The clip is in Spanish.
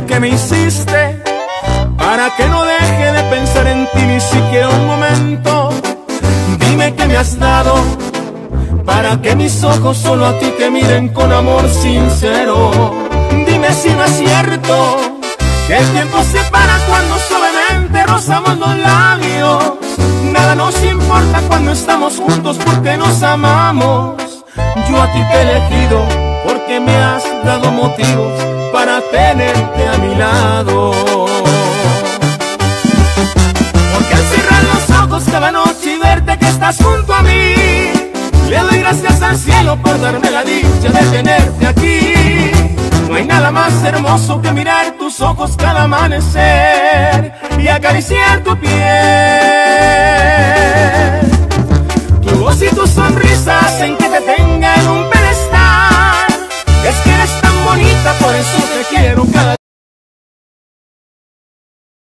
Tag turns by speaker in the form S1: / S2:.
S1: dime qué me hiciste para que no deje de pensar en ti ni siquiera un momento. Dime qué me has dado para que mis ojos solo a ti te miren con amor sincero. Dime si no es cierto que el tiempo se para cuando suavemente rozamos los labios. Nada nos importa cuando estamos juntos porque nos amamos. Yo a ti te he elegido porque me has dado motivos para tenerte a mi lado. Porque al cerrar los ojos cada noche y verte que estás junto a mí, le doy gracias al cielo por darme la dicha de tenerte aquí. No hay nada más hermoso que mirar tus ojos cada amanecer y acariciar tu piel. Tu voz y tu sonrisa hacen que te tenga en un